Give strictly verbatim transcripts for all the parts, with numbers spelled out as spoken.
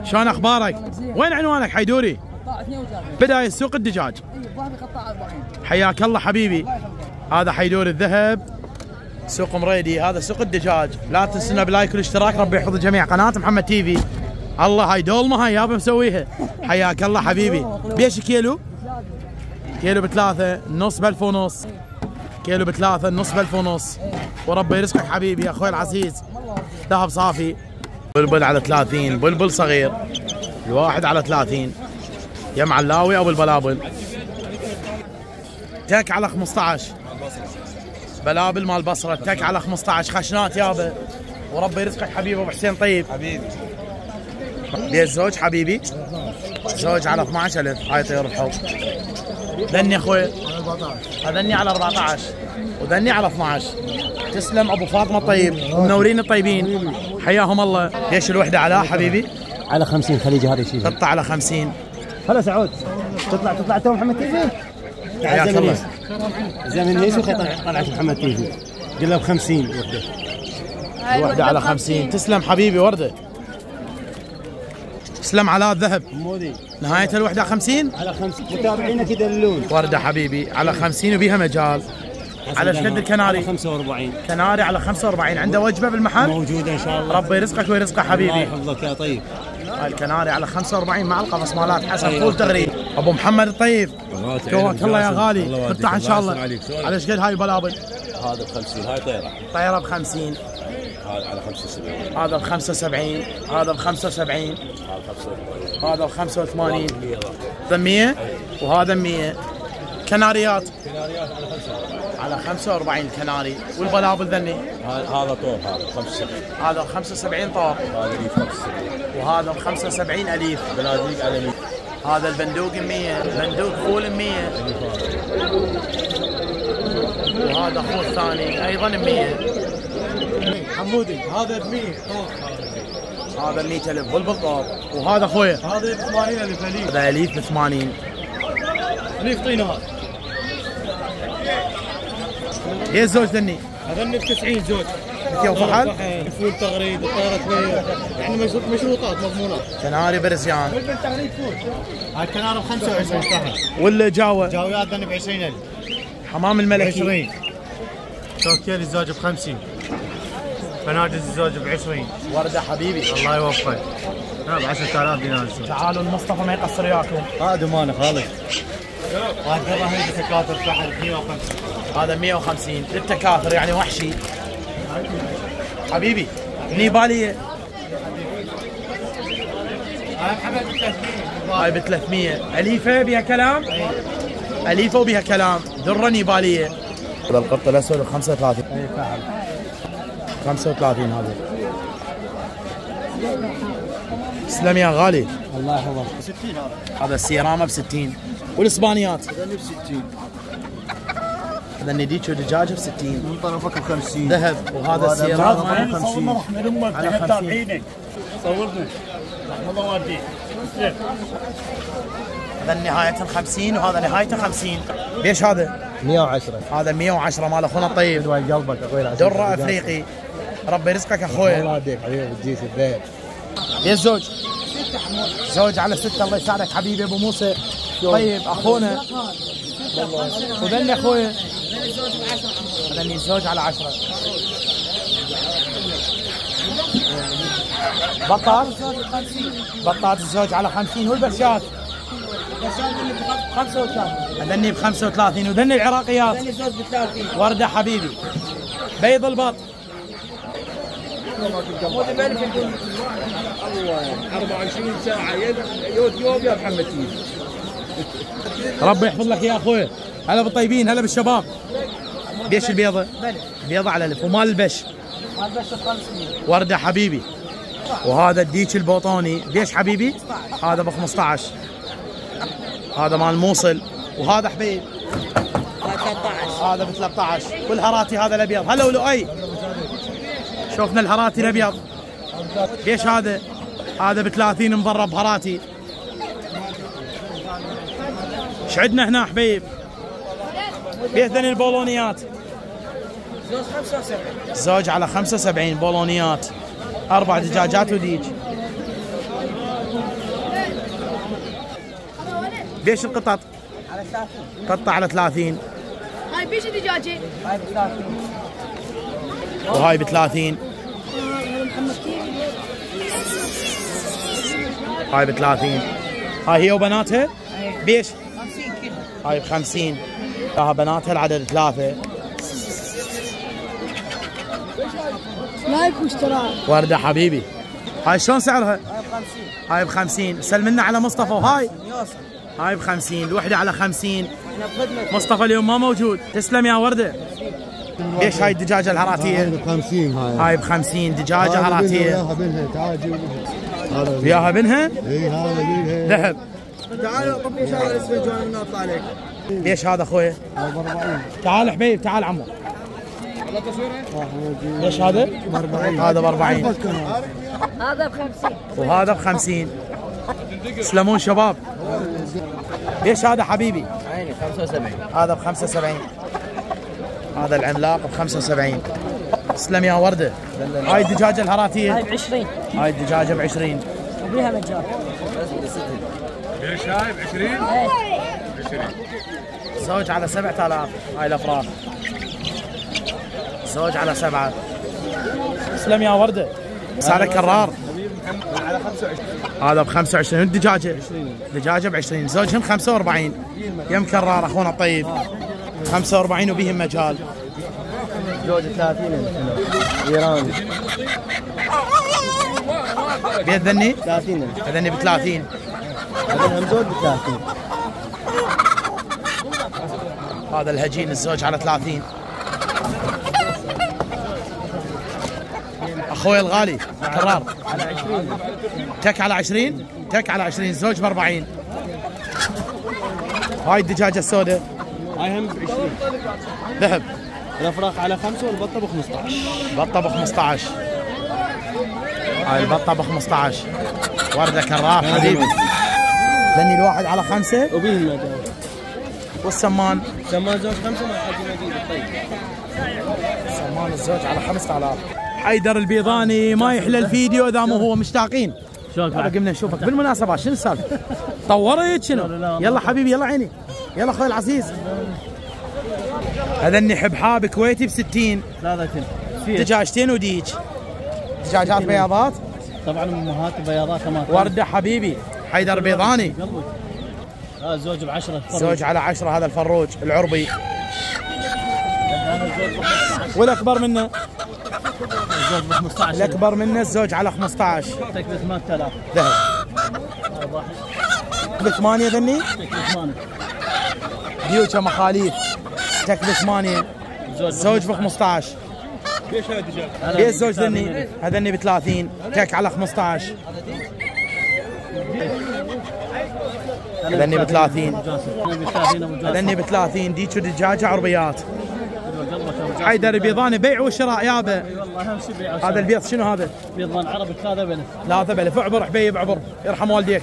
شلون اخبارك؟ وين عنوانك حيدوري؟ قطاع اثنين وثلاثين. بداية سوق الدجاج. اي ظهري قطاع أربعين. حياك الله حبيبي. هذا حيدوري الذهب سوق مريدي، هذا سوق الدجاج. لا تنسونا بلايك والاشتراك، ربي يحفظ جميع قناة محمد تي في. الله هاي دولمة هاي يابا مسويها. حياك الله حبيبي. بيش كيلو؟ كيلو بثلاثة، نص بألف ونص. كيلو بثلاثة، نص بألف ونص. وربي يرزقك حبيبي يا اخوي العزيز. ذهب صافي. بلبل على ثلاثين، بلبل صغير. الواحد على ثلاثين. يا معلاوي ابو البلابل. تك على خمسة عشر. بلابل مال بصره، تك على خمسة عشر. خشنات يابا. وربي يرزقك حبيبي ابو حسين طيب. حبيبي. بيت زوج حبيبي. زوج على اثني عشر ألف. هاي طير الحب. ذني اخوي. هذني على أربعة عشر وذني على اثني عشر. تسلم ابو فاطمه الطيب، منورين الطيبين، حياهم الله. ايش الوحده علاء حبيبي؟ على خمسين خليجي هذا يشيل. قطع على خمسين. هلا سعود تطلع تطلع تو محمد تيفي. حياك الله. زمن ليش طلعت محمد تيفي؟ قل له ب خمسين وحده. الوحده على خمسين. تسلم حبيبي ورده. تسلم علاء الذهب. مودي. نهايه الوحده خمسين. على خمسين متابعينك يدلون. ورده حبيبي على خمسين وبيها مجال. على شد الكناري؟ على خمسة وأربعين. كناري على خمسة وأربعين. عنده وجبه بالمحل؟ موجوده ان شاء الله. ربي يرزقك ويرزقه حبيبي. الله يحفظك يا طيب. هاي الكناري على خمسة وأربعين مع القفص مالات حسن فول تغريد. ابو محمد الطيب. توك الله يا غالي. قطع ان شاء الله. على ايش قد هاي البلابل؟ هذا ب خمسين. هاي طيره. طيره ب خمسين. هذا على خمسة وسبعين. هذا ب خمسة وسبعين. هذا ب خمسة وسبعين. هذا ب خمسة وثمانين. هذا مية وهذا مية. كناريات. كناريات على خمسة. على خمسة وأربعين كناري. والبلابل ذني؟ هذا طور. هذا خمسة وسبعين. هذا ب خمسة وسبعين طور. هذا أليف خمسة وسبعين. وهذا ب خمسة وسبعين أليف. بناديق على مية. هذا البندوق مية. بندوق فول مية. وهذا اخوه الثاني ايضا مية. حمودي هذا ب مية. هذا مية ألف بالبطاط. وهذا اخويا هذا ب ثمانين ألف أليف. هذا أليف ب ثمانين. أليف طينه هذا. ايه الزوج ذني؟ هذني ب تسعين زوج. مثل وفحل؟ فول تغريد طائرة مية. يعني مشروطات مضمونات. كناري برزيان. بالتغريد فول. هاي الكنارة ب خمسة وعشرين طحن. ولا جاوة؟ جاويات ذني ب عشرين ألف. حمام الملكي عشرين. توكيل الزوج ب خمسين. فنادق الزوج ب عشرين. وردة حبيبي. الله يوفقك. لا ب عشرة آلاف دينار. تعالوا المصطفى ما يقصر وياكم. هذا ماله خالص. هذا هي تكاثر تحت مية وخمسين. هذا مية وخمسين للتكاثر يعني وحشي. حبيبي نيبالية. هاي ب ثلاثمية. أليفة بها كلام؟ أليفة وبها كلام. ذرة نيبالية. هذا القط الأسود ب خمسة وثلاثين. اي فعل. خمسة وثلاثين هذا. تسلم يا غالي. الله يحفظك. ستين هذا. هذا السيرامة ب ستين. والاسبانيات؟ هذا ب ستين. هذا النديتشو دجاجة ب ستين. من طرفك ب خمسين. ذهب. وهذا السيرامة ب خمسين. على خمسين. صورنا. الله يوديك. هذا نهايته خمسين وهذا نهايته خمسين. ليش هذا؟ مية وعشرة. هذا مية وعشرة مال اخونا الطيب. ادوي قلبك اخوي. درة افريقي. ربي يرزقك اخوي. الله يهديك حبيبي تجيس البيت. يا الزوج؟ زوج على ستة. الله يساعدك حبيبي ابو موسى. طيب اخونا وذني اخوي. هذني الزوج على عشرة. بطاط بطاط الزوج على خمسين. والبرشات؟ خمسة وثلاثين. هذني ب خمسة وثلاثين. وذني العراقيات؟ ثاني زوج ب ثلاثين. وردة حبيبي. بيض البط؟ مودي بألف يكون. أربعة وعشرين ساعة يوت يوم يا محمد تيفي. ربي يحفظ لك يا اخوي. هلا بالطيبين. هلا بالشباب. بيش البيضة؟ بلف. بيضة على الف. ومال البش؟ مال البش ب خمسمية. وردة حبيبي. وهذا الديك البوطوني بيش حبيبي؟ هذا ب خمسة عشر. هذا مال موصل. وهذا حبيب؟ ثلاثة عشر. هذا ب ثلاثة عشر. والهراتي هذا الابيض. هلا ولؤي. شوفنا الهراتي الابيض. ليش هذا؟ هذا ب ثلاثين مضرب هراتي. ايش عندنا هنا حبيب؟ بيهذن البولونيات. زوج خمسة وسبعين. زوج على خمسة وسبعين بولونيات. اربع دجاجات وديج. بيش القطط؟ على ثلاثين. قطة على ثلاثين. هاي بيش دجاجة؟ هاي ب ثلاثين. وهاي ب ثلاثين. هاي ب ثلاثين. هاي هي وبناتها؟ بيش؟ خمسين كيلو. هاي ب خمسين. ها بناتها العدد ثلاثة. لايك واشتراك. وردة حبيبي. هاي شلون سعرها؟ هاي ب خمسين. هاي ب خمسين. سلمنا على مصطفى. وهاي؟ يوصل. هاي ب خمسين. الوحدة على خمسين. احنا بخدمة. مصطفى اليوم ما موجود. تسلم يا وردة. ليش هاي الدجاجة الهراتية؟ ب خمسين هاي. هاي ب خمسين. دجاجة هراتية. وياها بنها تعال جيب هذا وياها بنها؟ اي هذا بيها ذهب. تعال طب ايش هذا الاسفنجون نطلع عليك. ليش هذا اخوي؟ تعال حبيب تعال عمو. ليش هذا؟ هذا ب أربعين. هذا بخمسين. وهذا ب خمسين. تسلمون شباب. ليش هذا حبيبي؟ عيني خمسة وسبعين. هذا ب خمسة وسبعين. هذا العملاق ب خمسة وسبعين. تسلم يا ورده. هاي الدجاجه الهراتيه. هاي بعشرين. هاي الدجاجه ب عشرين. وبيها مجال. ليش هاي ب عشرين؟ زوج على سبعة آلاف. هاي الافراح. زوج على سبعة. تسلم يا ورده. سعرك كرار. هذا ب خمسة وعشرين. الدجاجه دجاجه ب عشرين. زوجهم خمسة وأربعين. يم كرار اخونا الطيب. خمسة وأربعين وبيهم مجال. زوج ثلاثين ايراني. بيد ذني؟ ثلاثين. ذني ب ثلاثين. هم زوج ب ثلاثين. هذا الهجين الزوج على ثلاثين. اخوي الغالي كرار. على عشرين. تك على عشرين. تك على عشرين. زوج ب أربعين. هاي الدجاجه السوداء هاي هم ب عشرين. ذهب. الافراخ على خمسة والبطة ب خمسة عشر. بطه ب خمسة عشر. هاي البطه ب خمسة عشر. ورده كرار حبيبي. ذني الواحد على خمسه. وبيه المجال. والسمان سمان زوج خمسة مع حجي مدينة. طيب. سمان الزوج على خمسة آلاف. حيدر البيضاني ما يحلى الفيديو اذا مو هو. مشتاقين. شلونك هذا قمنا نشوفك بالمناسبات. شنو السالفه؟ طورت شنو؟ يلا حبيبي يلا عيني. يلا اخوي العزيز. هذا النحب حاب كويتي ب ستين. ثلاثة. دجاجتين وديج. دجاجات بياضات. طبعا امهات بياضات ما. ورده حبيبي. حيدر بيضاني. هذا زوج ب عشرة. زوج على عشرة. هذا الفروج العربي. والاكبر منه زوج ب خمسة عشر. الاكبر منه الزوج على خمسة عشر. تكلفة ثمانية آلاف. ذهب. بثمانية ذني. تكلفة ثمانية. ديوكا مخاليف. تك بثمانية. زوج ب خمسة عشر. ليش هاي الدجاج؟ ليش الزوج ذني؟ هذني ب ثلاثين. تك على خمسة عشر. هذني ب ثلاثين. هذني ب ثلاثين. ديك دجاجة عربيات. حيدر بيضاني. بيع وشراء يابا. والله اهم شيء بيع. هذا البيض شنو هذا؟ بيضان عربي ثلاثة بلف. ثلاثة بلف. اعبر حبيب اعبر. يرحم والديك.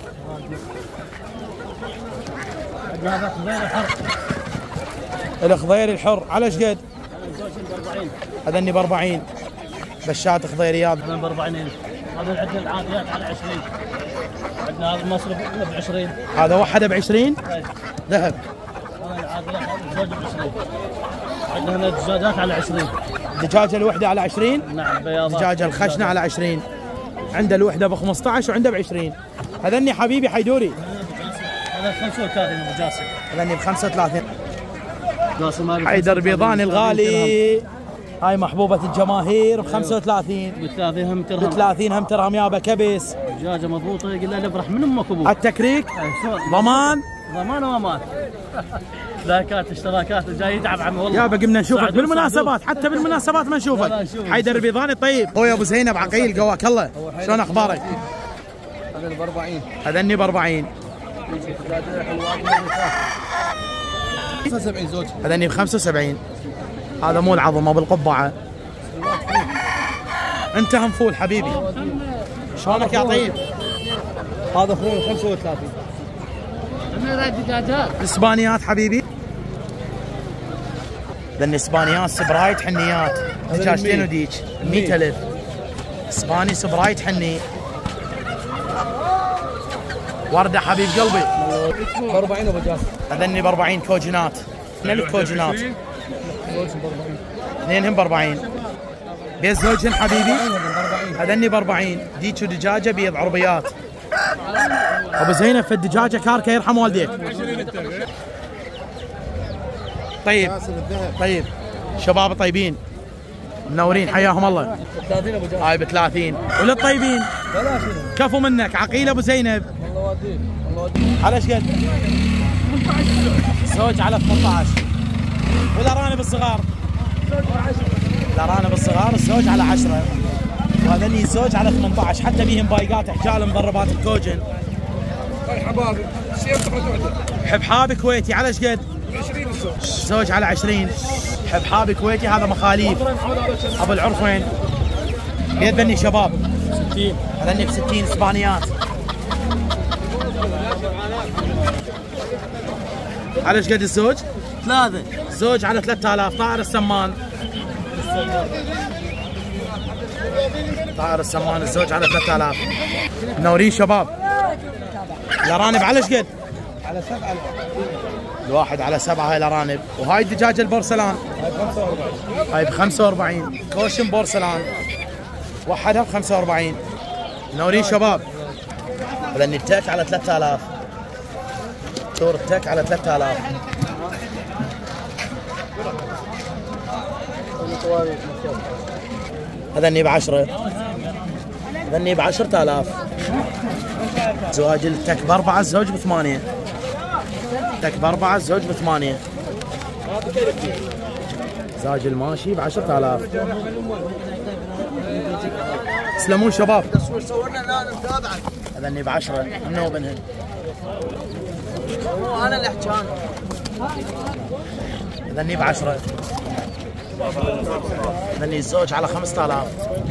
هذا خضير حر. الخضير الحر على ايش قد؟ زوج ب أربعين. هذني ب أربعين. بشات خضيريات. هذا ب أربعين ألف. هذا عندنا العاديات على عشرين. عندنا هذا المصري ب عشرين. هذا وحده ب عشرين. ذهب. هذا العاديات زوج ب عشرين. عندنا هنا الدجاجات على عشرين. دجاجة الوحدة على عشرين. نعم بياضات. دجاجة الخشنة على عشرين. عنده الوحدة ب خمسة عشر وعنده ب عشرين. هذني حبيبي حيدوري. هذا خمسة وثلاثين ابو جاسم. هذني ب خمسة وثلاثين. جاسم هذا حيدر بيضاني الغالي. هاي محبوبة الجماهير ب خمسة وثلاثين. ب ثلاثين هم ب ترهم. ثلاثين هم ترهم يابا كبس. دجاجه مضبوطه قلنا له افرح من امك وابوك. التكريك ضمان. ضمان وامان. لايكات اشتراكات جاي يتعب عمي والله. يابا قمنا نشوفك ساعدوه- بالمناسبات. حتى بالمناسبات ما لا، نشوفك. نشوفك. حيدر البيضاني طيب. اخوي ابو زينب عقيل قواك الله. شلون اخبارك؟ هذا ب أربعين. هذني ب أربعين. خمسة وسبعين زوج. هذني ب خمسة وسبعين. هذا مو العظمه بالقبعه. انت هم فول حبيبي. شلونك يا طيب؟ هذا اخوي خمسة وثلاثين. الاسبانيات حبيبي. ذن اسبانيات سبرايت حنيات. دجاجتين وديج مئة ألف. اسباني سبرايت حني. ورده حبيب قلبي ب أربعين ابو جاسم. اذني ب أربعين كوجنات. اثنين الكوجنات اثنينهم ب أربعين. بيت زوجهن حبيبي اذني ب أربعين. ديك دجاجه بيض عربيات. ابو زينب في الدجاجه كاركه يرحم والديك. طيب طيب شباب طيبين منورين حياهم الله. ثلاثين ابو جاسم. هاي ب ثلاثين وللطيبين بلاش. كفو منك عقيل ابو زينب. الله وديك الله وديك. على ايش قد؟ زوج على ثمانية عشر. والارانب الصغار الارانب الصغار الزوج على عشرة. وهذني الزوج على ثمانية عشر حتى بيهم بايقات حجال مضربات الكوجن. حبابي حبحاب كويتي على ايش قد؟ عشرين الزوج. زوج على عشرين. حبحاب كويتي هذا مخاليف ابو العرفين. بيدني شباب ستين. هذني ب ستين اسبانيات. على ايش قد الزوج؟ ثلاثة. زوج على ثلاثة آلاف. طائر السمان طائر السمان الزوج على ثلاثة آلاف. منورين شباب. الارانب على ايش قد؟ على سبعة. الواحد على سبعة هاي الارانب. وهاي الدجاجة البورسلان هاي خمسة وأربعين. هاي ب خمسة وأربعين. كوشن بورسلان وحدها ب خمسة وأربعين. منورين شباب. لان التك على ثلاثة آلاف. تور التك على ثلاثة آلاف. هذني بعشرة. هذني بعشرة آلاف. زواج التك بأربعة الزوج بثمانية. تك بأربعة الزوج بثمانية. زاج الماشي بعشرة آلاف. تسلمون شباب. هذني بعشرة منه وبنهن. انا اللي حجان. هذني بعشرة. هذني الزوج على خمسة آلاف.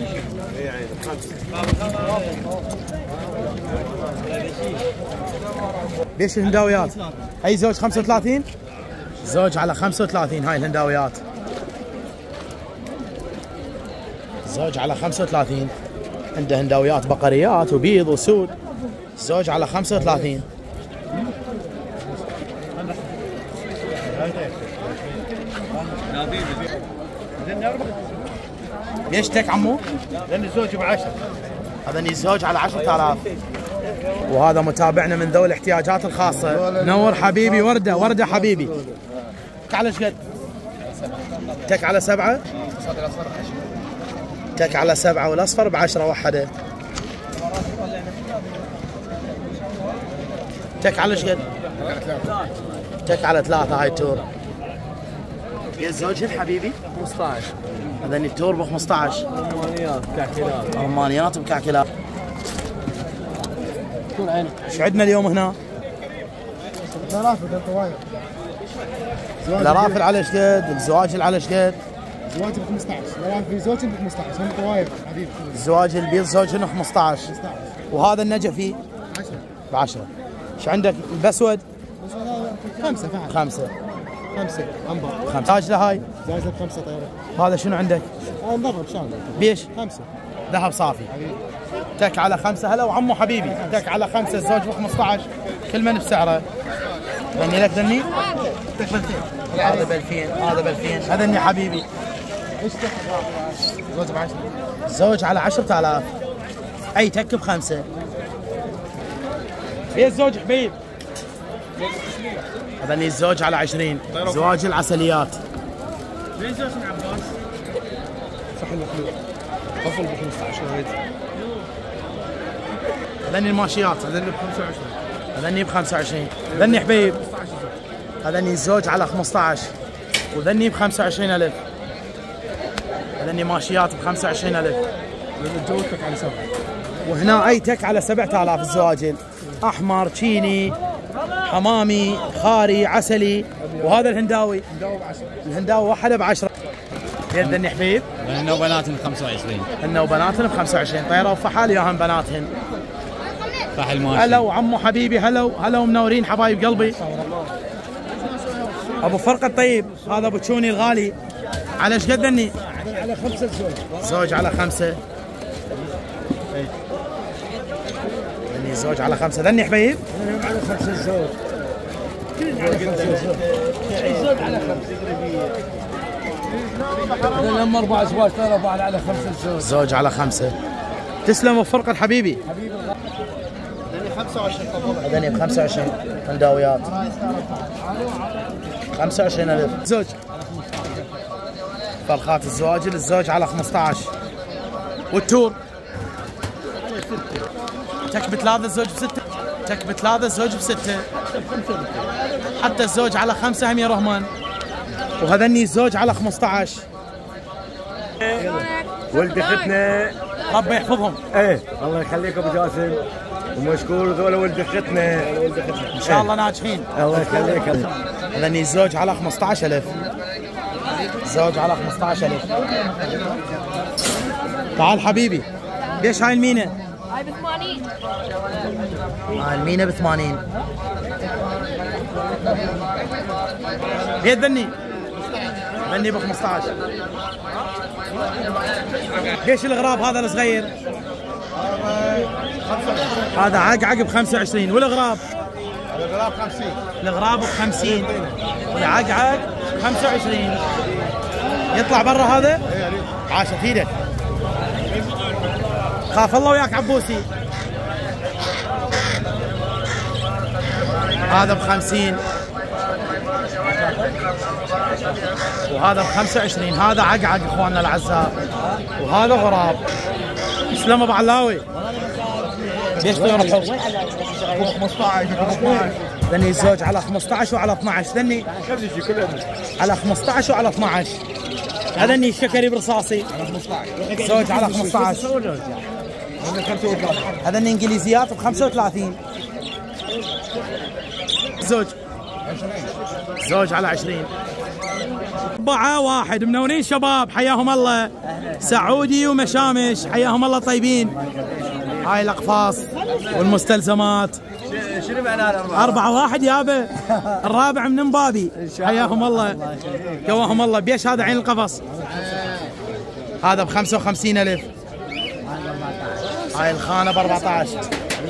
ليش الهنداويات؟ هاي زوج خمسة وثلاثين؟ زوج على خمسة وثلاثين هاي الهنداويات. زوج على خمسة وثلاثين. عنده هنداويات بقريات وبيض وسود. زوج على خمسة وثلاثين. ليش تك عمو؟ لان الزوج بعشرة. هذا الزوج على عشرة آلاف. وهذا متابعنا من ذوي الاحتياجات الخاصة. نور حبيبي وردة وردة حبيبي. تك على ايش قد؟ تك على سبعة. تك على سبعة والاصفر بعشرة وحده. تك على ايش قد؟ تك على ثلاثة هاي التور. يا الزوج حبيبي؟ خمسة عشر. هذا التور ب خمسة عشر. رومانيات كعكلات. رومانيات بكعكلات. طول عينك. ايش عندنا اليوم هنا؟ ثلاثة طواير. الرافل على ايش قد؟ الزواج على ايش قد؟ زواج ب خمسة عشر. لا في زوج ب خمسة عشر. هم طواير حبيبي. الزواج البيض زوجهن خمسة عشر. وهذا النجفي عشرة. ب عشرة. ايش عندك البسود؟ بس هذا خمسة فعلا. خمسة. خمسة أنبر. خمسة. تاج لهاي. زايزة بخمسة طيارة. هذا شنو عندك؟ أنا مضرب شامل. بيش؟ خمسة. ذهب صافي. تك على خمسة. هلا وعمو حبيبي. تك على خمسة الزوج ب خمسة عشر. كل من بسعره. غني لك ذني؟ هذا ب ألفين. هذا ب ألفين. هذا اني حبيبي. ايش تحت؟ زوج بعشرة. زوج على عشرة آلاف. اي تك بخمسة. يا الزوج حبيب. هذا اني الزوج على عشرين. زواج العسليات. ليش زوج عباس؟ فحل مخلوق. قفل ب خمسة عشر. هذني الماشيات. هذا ب خمسة وعشرين. هذني ب خمسة وعشرين. هذني حبيب. هذني الزوج على خمسة عشر. وذني ب خمسة وعشرين ألف. هذني ماشيات ب خمسة وعشرين ألف. جوتك على سبعة. وهنا اي تك على سبعة آلاف الزواجل. احمر تشيني حمامي خاري عسلي. وهذا الهنداوي. نداوي بعشرة. الهنداوي وحده بعشرة. يدني حبيب. لأنه بناتهم خمسة وعشرين. انه بناتهن ب خمسة وعشرين. طيره وفحال ياهم بناتهن. فحل ماشي. هلا وعمو حبيبي. هلا هلا ومنورين حبايب قلبي. ابو فرقه الطيب. هذا ابو تشوني الغالي. على ايش قد ذني؟ على خمسة زوج. زوج على خمسة. ذني الزوج على خمسة. ذني حبيب على خمسة الزوج. على خمسة الزوج. الزوج على خمسة. لما أربع أزواج ترى بعد على خمسة الزوج. زوج على خمسة. تسلم وفرق حبيبي. ذني خمسة وعشرين طبوع. ذني ب خمسة وعشرين هنداويات. خمسة وعشرين ألف. زوج. فرخات الزواج الزوج على خمسة عشر. والتور تك بثلاثة الزوج بستة. تك بثلاثة الزوج بستة. حتى الزوج على خمسة هم يا رحمن. وهذني الزوج على خمسة عشر. ولد اختنا. ربي يحفظهم. ايه الله يخليك ابو جاسم ومشكور ذولا ولد اختنا. ان شاء الله ناجحين. الله يخليك. هذني الزوج على خمسة عشر ألف. زوج على خمسة عشر ألف. تعال حبيبي. ليش هاي المينا؟ هاي ب ثمانين. هاي المينا ب ثمانين. ليه ذني؟ ذني ب خمسة عشر. ليش الغراب هذا الصغير؟ هذا عقعق ب خمسة وعشرين. والغراب؟ الغراب خمسين. الغراب ب خمسين. والعقعق ب خمسة وعشرين. يطلع برا هذا؟ عاشت ايدك. خاف الله وياك عبوسي. هذا ب خمسين وهذا ب خمسة وعشرين. هذا عقعق اخواننا الاعزاء وهذا غراب. سلام ابو علاوي. ليش تروح خمسة عشر؟ ذني الزوج على خمسة عشر وعلى اثني عشر. ذني على خمسة عشر وعلى اثني عشر. هذني الشكري برصاصي. زوج على خمسة عشر. هذني انجليزيات ب خمسة وثلاثين. زوج زوج على عشرين. أربعة واحد منورين شباب حياهم الله. سعودي ومشامش حياهم الله طيبين. هاي الأقفاص والمستلزمات. شنو معنى الأربعة؟ أربعة واحد يابا. الرابع من مبابي حياهم الله قواهم الله. بيش هذا عين القفص. هذا ب خمسة وخمسين ألف. هاي الخانة ب أربعة عشر.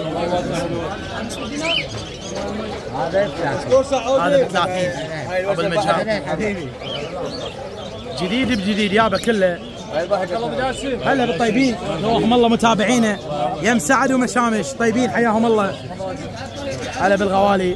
هذا هذا ب ثلاثين. ابو المجال جديد بجديد يابا كله. هلا بالطيبين قواهم الله متابعينه. يم سعد ومشامش طيبين حياهم الله. هلا بالغوالي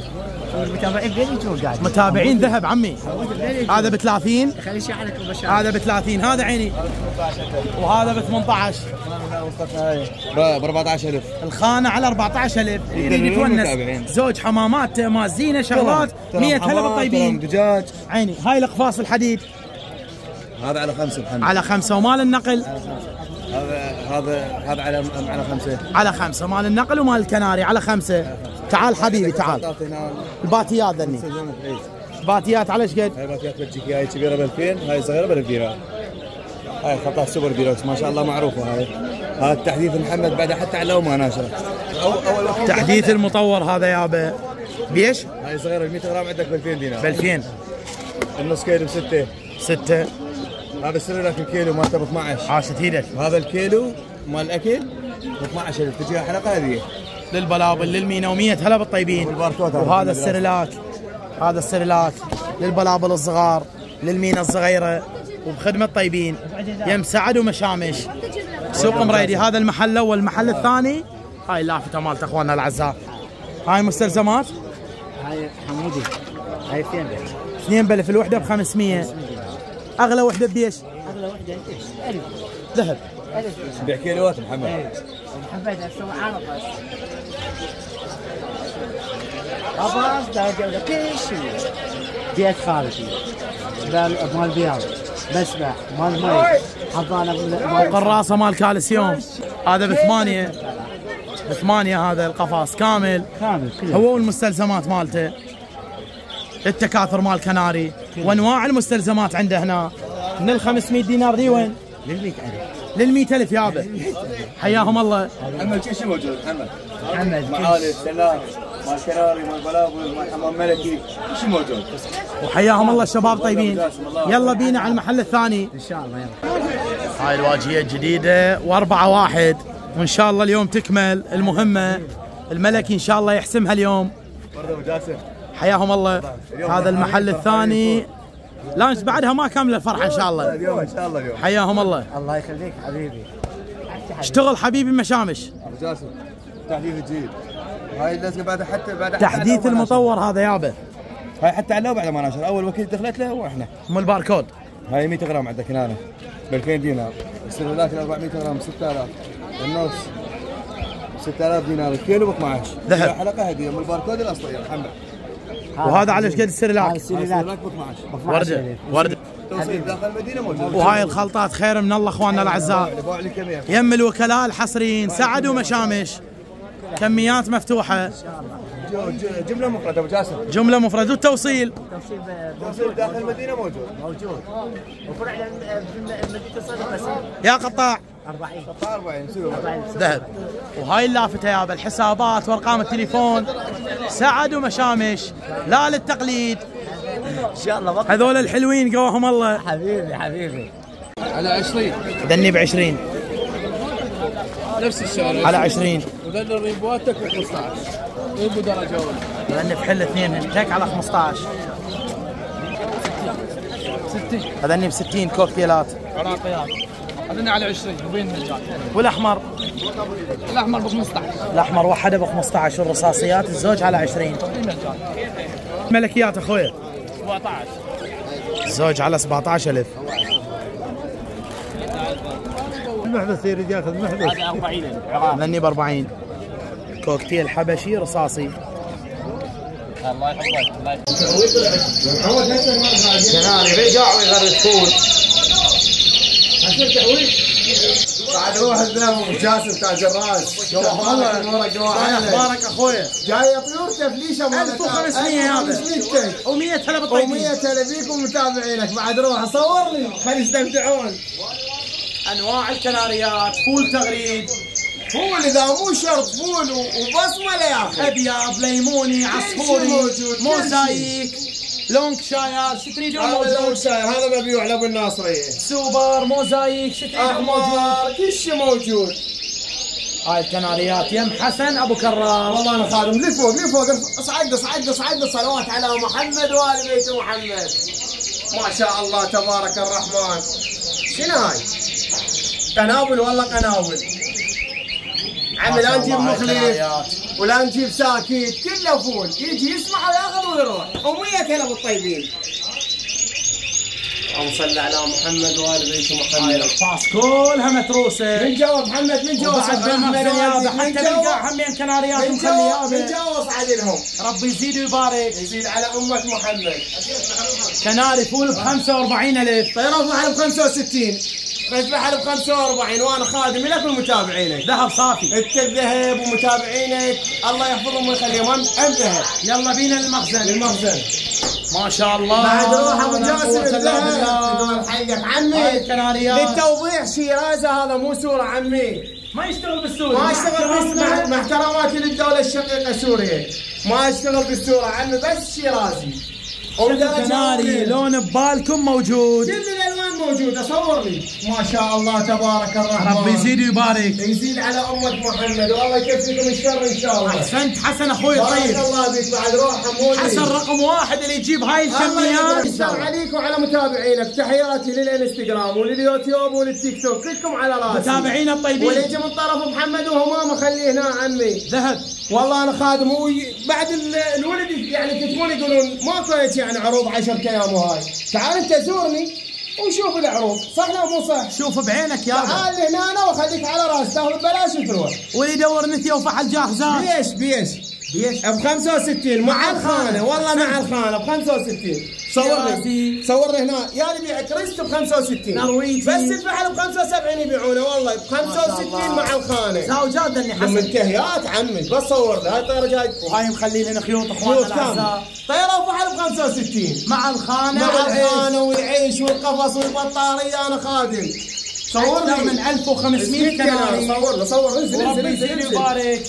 متابعين ذهب عمي. هذا ب ثلاثين. هذا ب ثلاثين. هذا عيني. وهذا ب ثمانية عشر. ب أربعة عشر ألف. الخانه على أربعة عشر ألف. يريد يتونس. زوج حمامات مازينه شغلات. مية هلا بالطيبين. دجاج. عيني. هاي الاقفاص الحديد. هذا على خمسة محمد. على خمسة. ومال النقل هذا هذا هذا على على خمسة. على خمسة. مال النقل ومال الكناري على خمسة. تعال حبيبي تعال. الباتيات ذني. باتيات على ايش قد؟ هاي باتيات بتجيك هاي كبيره ب ألفين. هاي صغيره ب ألف دينار. هاي خطها سوبر ديلوكس ما شاء الله معروفه. هاي هذا التحديث محمد بعد حتى على ما ناشره. اول تحديث المطور هذا يابا. بيش؟ هاي صغيره مئة غرام عندك ب ألفين دينار. ب ألفين. النص كيلو بستة. ستة. هذا السلة الكيلو مالته ب اثني عشر. عاشت ايدك. وهذا الكيلو مال الاكل ب اثني عشر ألف. تجيها حلقه هذه للبلابل للمينومية هلا بالطيبين. وهذا السرلاك. هذا السرلاك للبلابل الصغار للمينا الصغيره وبخدمه طيبين. يم سعد ومشامش سوق مريدي. هذا المحل الاول. المحل الثاني هاي اللافته مالت اخواننا الاعزاء. هاي مستلزمات. هاي حمودي. هاي اثنين بألف. اثنين بألف. الوحده ب خمسمية. اغلى وحده بيش؟ اغلى وحده ألف. ذهب. بيع كيلوات محمد. محمد اسوي عرض بس. خلاص ده جوده كل شيء. بيت خارجي. مال بياض. مسبح مال مي. حضانه مال قراصه مال كالسيوم. هذا بثمانية. بثمانية. هذا القفص كامل. كامل كله. هو والمستلزمات مالته. التكاثر مال كناري وانواع المستلزمات عنده هنا. من ال خمسمية دينار دي وين؟ لل مئة ألف. لل مئة ألف يابا. حياهم الله. محمد شو شو موجود محمد؟ محمد معالج سلاح مال كناري مال بلابل مال حمام ملكي شو موجود؟ وحياهم الله الشباب طيبين. يلا بينا على المحل الثاني ان شاء الله. يلا هاي الواجهه الجديده وأربعة واحد وان شاء الله اليوم تكمل المهمه الملكي ان شاء الله يحسمها اليوم. برضه جاسم حياهم الله. هذا المحل الثاني لانش بعدها ما كامله الفرحه ان شاء الله. اليوم ان شاء الله اليوم. حياهم الله. الله يخليك حبيبي. اشتغل حبيبي مشامش. ابو جاسم تحديث جديد. هاي اللزقه بعد حتى بعد تحديث المطور هذا يابا. هاي حتى علوه بعد ما نشر. اول وكيل دخلت له هو احنا. مو الباركود. هاي مئة جرام عندك هنا ب ألفين دينار. السلولات أربعمئة جرام ستة آلاف. النص ستة آلاف دينار. الكيلو ب اثناعش. ذهب. حلقه هديه من الباركود الاصلي يا محمد. وهذا على ايش قد السريلاك؟ السلولات ب اثنعش. ورده ورده. توصيل داخل المدينه موجود. وهاي الخلطات خير من الله اخواننا الاعزاء. يم الوكلاء الحصريين سعد ومشامش. كميات مفتوحه. جمله مفردة ابو جاسم. جمله مفرده والتوصيل. توصيل داخل المدينه موجود. موجود. وفرع مدينه الصدر بس. يا قطاع أربعين. قطاع أربعين سلو. ذهب. وهاي اللافته يابا الحسابات وارقام التليفون سعد ومشامش لا للتقليد. ان شاء الله وقت. هذول الحلوين قواهم الله. حبيبي حبيبي. على عشرين ذني ب عشرين نفس الشارع على عشرين. وذل الريبواتك ب خمسطعش. ريبو درجه اولى. ذني بحل اثنين هيك على خمسطعش. ستين. هذني ب ستين كوكتيلات. عراقيات. هذني على عشرين وبين مجال. والاحمر الاحمر ب خمسطعش. الاحمر وحده ب خمسطعش والرصاصيات الزوج على عشرين. ملكيات اخويا سبعطعش. الزوج على سبعطعش ألف. المحبس يا رجال المحبس. هذا أربعين عراق. ذني ب أربعين. كوكتيل حبشي رصاصي. الله يحفظك الله يحفظك. جناني بيقع ويغرد فول. بعد روح الذهب وجاسم تاج الراس. والله اخبارك اخويا؟ جايه طيور تفليشه ألف وخمسمئة يابا و100 هلا بالطيبين. و100 هلا فيكم متابعينك. بعد روح صور لي خلي يستمتعون. انواع الكناريات فول تغريد. فول اذا مو شرط فول وبصمه لا ياخذ. ابيض ليموني عصفوري موجود. موزايك لونك شاير شو تريدون هذا موجود. ساير هذا مبيوع لابو الناصريه. سوبر موزايك شو تريدون موجود. احمر كل شيء موجود. هاي الكناريات يم حسن ابو كرار. والله انا خادم لفوق لفوق اصعد اصعد اصعد صلوات على محمد وال بيت محمد. ما شاء الله تبارك الرحمن. شنو هاي؟ قناول والله قناول. عم لا نجيب مخليف ولا نجيب ساكت كله فول. يجي يسمع وياخذ ويروح. ومية هلا بالطيبين. اللهم صل على محمد وال بيت محمد. الفاس كلها متروسه. من جوا محمد من جوا وبعد بالمخزن يابا حتى بالقاع همين كناريات من جوا مخلي من جوا صعد لهم. ربي يزيد ويبارك. يزيد على امة محمد. كناري فول ب خمسة وأربعين ألف. طيران فحل ب خمسة وستين. بس بحل ب خمسة وأربعين وانا خادم لك ومتابعينك. ذهب صافي. انت الذهب ومتابعينك الله يحفظهم ويخليهم. هم ذهب. يلا بينا للمخزن. للمخزن. ما شاء الله. بعد روح ابو جاسم الذهب. يقول حقك عمي. هاي الكناريات. للتوضيح شيرازه هذا مو صوره عمي. ما يشتغل بالسوري. ما اشتغل بس مع مع احتراماتي للدوله الشقيقه سوريا. ما اشتغل بالسوره عمي بس شيرازي. كناري لون ببالكم موجود. كل الالوان موجوده. صور لي. ما شاء الله تبارك الرحمن. ربي يزيد ويبارك. يزيد على امه محمد والله يكفيكم الشر ان شاء الله. احسنت حسن اخوي بارك طيب. الله بك. بعد روح حمودي. حسن رقم واحد اللي يجيب هاي الكميات. السلام عليكم وعلى متابعينك. تحياتي للانستغرام ولليوتيوب وللتيك توك كلكم على راسي. متابعينا الطيبين. واللي يجي من طرف محمد وهمام خليه هنا عمي. ذهب. والله انا خادم. هو بعد الولد يعني يكتبون يقولون ماكو يعني عروض عشرة ايام وهاي. تعال انت زورني وشوف العروض. صح لا مو صح؟ شوف بعينك يابا. تعال هنا انا واخليك على راس تاخذ ببلاش وتروح. واللي يدور نثيه وفحل جاهزات. بيش بيش بيش ب خمسة وستين مع الخانه. والله مع الخانه ب خمسة وستين. صور لي صور لي هنا. يا اللي يبيع كريست ب خمسة وستين. نرويجي. بس الفحل ب خمسة وسبعين يبيعونه والله ب خمسة وستين مع الخانه. زوجات اللي حسن. منتهيات عمي. بس صور لي هاي طياره جاي. وهاي مخلي لنا خيوط اخواننا الاعزاء. طياره وفحل ب خمسة وستين مع الخانه. مع الخانه والعيش والقفص والبطاريه. انا خادم. صور اكثر لي من ألف وخمسمئة كناري. صور له صور. انزل انزل وربي يزيد انزل ويبارك.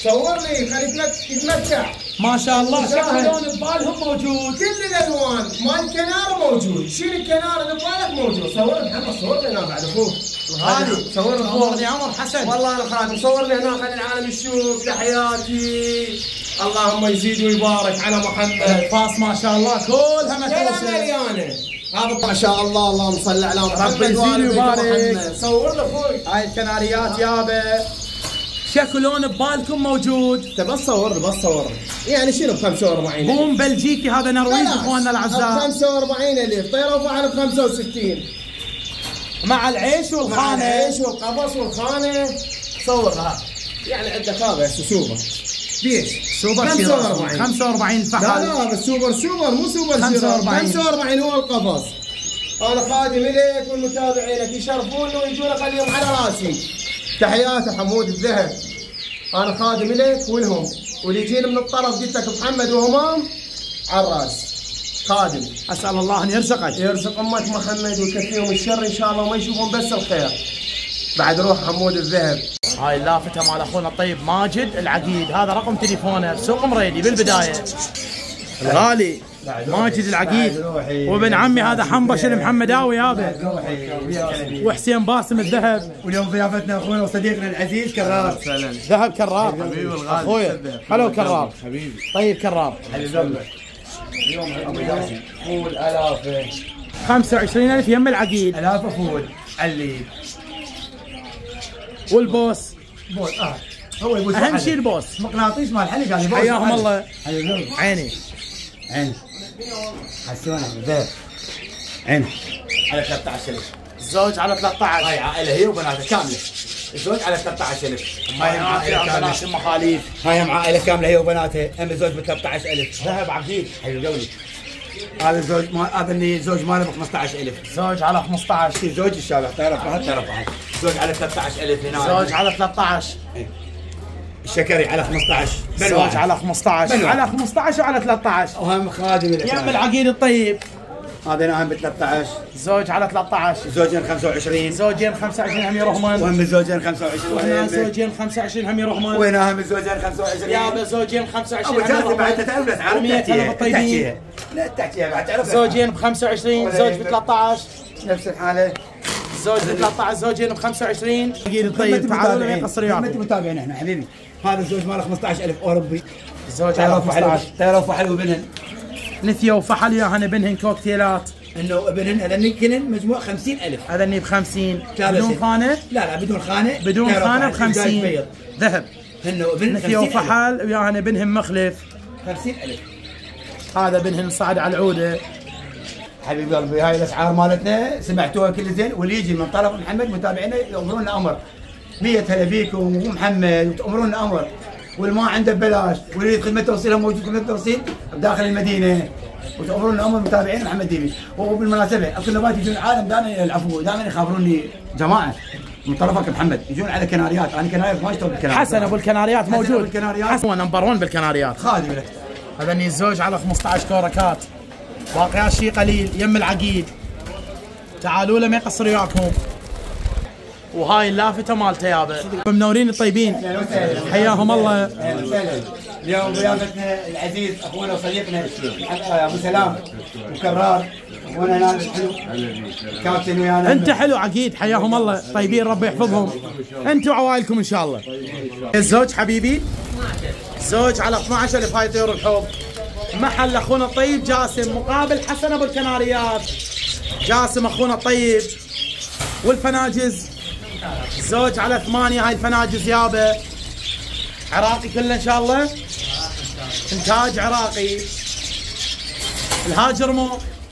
صور لي خليك يتمتع. ما شاء الله شاهد. شكل لون ببالهم موجود. كل الالوان مال الكنار موجود، شيل الكنار اللي ببالك موجود. صور لي محمد، صور لي هنا بعد اخوك الغالي، صور لي صورني اخوك عمر حسن. والله انا خادم، صور لي هنا خلي العالم يشوف. تحياتي، اللهم يزيد ويبارك على محمد. الفاس ما شاء الله كلها كلها متروسه. مليانه. هذا ما شاء الله، اللهم صل على محمد. ربي يزيد ويبارك. صور لي اخوي. هاي الكناريات يابا شكل لون ببالكم موجود. انت بس صور بس صور يعني شنو ب خمسة وأربعين؟ بوم بلجيكي هذا نرويج اخواننا ب الاعزاء. خمسة وأربعين الف، طيره وفعل ب خمسة وستين مع العيش مع والخانه. العيش والقفص والخانه. صورها يعني عندك هذا سوبر بيش سوبر خمسة وأربعين. خمسة وأربعين لا الفحل. لا بس سوبر سوبر مو سوبر خمسة وأربعين. خمسة وأربعين هو القفص. انا خادم اليك والمتابعينك يشرفوني ويجون خليهم على راسي. تحياتي حمود الذهب، انا خادم اليك ولهم، واللي يجيني من الطرف قلت لك محمد وهمام على الراس. خادم، اسال الله ان يرزقك. يرزق امك محمد ويكفيهم الشر ان شاء الله وما يشوفون بس الخير. بعد روح حمود الذهب. هاي اللافته مال اخونا الطيب ماجد العقيد، هذا رقم تليفونه بسوق مريدي بالبدايه. الغالي ماجد العقيد، وابن عمي هذا حنبش المحمداوي يابا، وحسين باسم الذهب. واليوم ضيافتنا اخونا وصديقنا العزيز كرار. ذهب كرار اخويا. هلو كرار حبيبي. طيب كرار. اليوم فول الافه. خمسة وعشرين ألف يم العقيد. الافه فول اللي والبوس بوس. اه هو يبوس اهم وحده. شيء البوس. مقناطيس مال حلق هذا يبوس حياهم وحده. الله. حياهم عيني عين حسونه ذهب عين على ثلاثة عشر ألف. الزوج على ثلاثة عشر. هاي عائله هي وبناتها كامله. الزوج على ثلاثة عشر ألف. هاي هم عائله كامله. بنات المخاليف. هاي هم عائله كامله هي وبناتها. هم الزوج ب ثلاثة عشر ألف. ذهب عقيد. حلو قولي. هذا الزوج ما هذا اللي الزوج ماله ب خمسة عشر ألف. زوج على خمسة عشر. في زوج الشارع تعرف فهد تعرف فهد. زوج على ثلاثة عشر ألف هنا. زوج على ثلاثة عشر. الشكري على خمسة عشر. زوج على خمسة عشر. بلوى. على خمسة عشر وعلى ثلاثة عشر. وهم خادم يم العقيد الطيب. هذا ناهم ب ثلاثة عشر. زوج على ثلاثة عشر. زوجين خمسة وعشرين. زوجين خمسة وعشرين هم يرهمن. وهم الزوجين خمسة وعشرين. وهنا زوجين خمسة وعشرين هم يرهمن. وينهم الزوجين خمسة وعشرين. يابا زوجين خمسة وعشرين أبو هم جاسم بعد يرهمن. تعرف الاسعار ومية التحتيه. ألف الطيبين. التحتيه. لا التحتيه بعد تعرف زوجين ب خمسة وعشرين. زوج ب ثلاثة عشر. نفس الحاله. زوج ب ثلاثة عشر. زوجين ب خمسة وعشرين. عقيد الطيب تعالوا لي قصر خدمة وياكم. متابعين احنا حبيبي. هذا الزوج ماله خمسة عشر ألف اوروبي. زوج على تعرف خمسة حلو عشر. تعرف حلو بنهن. نثيا وفحل ياهن بنهن كوكتيلات. انه ابنهن هذا كلن مجموع خمسين ألف. هذا اني ب خمسين. لا بس- بدون خانه. لا لا بدون خانه. بدون تعرف خانه ب واحد جاي خمسين. بيض. ذهب. انه ابن نثيا وفحل وياهن بنهن مخلف. خمسين ألف. هذا بنهن صعد على العوده. حبيب قلبي هاي الاسعار مالتنا سمعتوها كل زين، واللي يجي من طرف محمد متابعينا يامرونا امر. مية هلا بيكم ومحمد وتامرونا امر. واللي ما عنده ببلاش، واللي يريد خدمه توصيلها موجود خدمه توصيل بداخل المدينه. وتامرونا امر متابعين محمد تيفي. وبالمناسبه اكو نوبات يجون العالم دائما العفو دائما يخابروني جماعه من طرفك محمد يجون على كناريات، انا كناريات ما اشتغل بالكناريات. حسن ابو الكناريات حسن أبو موجود. الكناريات. حسن هو نمبر واحد بالكناريات. خادم لك. هذا اني الزوج على خمسة عشر كوركات. باقي شيء قليل يم العقيد. تعالوا له ما يقصر وياكم. وهاي اللافته مالته يابا. منورين الطيبين. حياهم الله. اهلا وسهلا. اليوم ضيافتنا العزيز اخونا وصديقنا ابو سلام وكرار وانا نال الحلو كابتن ويانا. انت حلو عقيد حياهم الله طيبين ربي يحفظهم. انتم وعوائلكم ان شاء الله. الزوج حبيبي زوج على اثني عشر ألف. هاي طيور الحب. محل اخونا الطيب جاسم مقابل حسن ابو الكناريات. جاسم اخونا الطيب. والفناجز زوج على ثمانية. هاي الفناجز يابا عراقي كله ان شاء الله. انتاج عراقي. الهاجرمو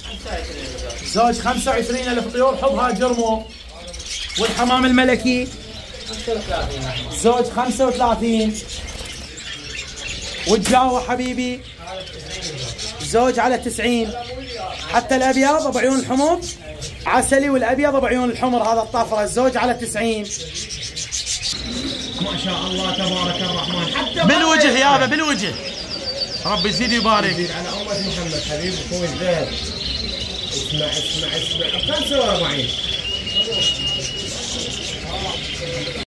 زوج خمسة وعشرين ألف طيور حب هاجرمو. والحمام الملكي زوج خمسة وثلاثين. والجاوة حبيبي زوج على تسعين. حتى الابيض ابو عيون الحمر عسلي، والابيض ابو عيون الحمر هذا الطفره الزوج على تسعين. ما شاء الله تبارك الرحمن. حتى بالوجه يابا بالوجه. ربي يزيد يبارك. على أمة محمد حبيب أخوي الذهب. اسمع اسمع اسمع خمسة وأربعين.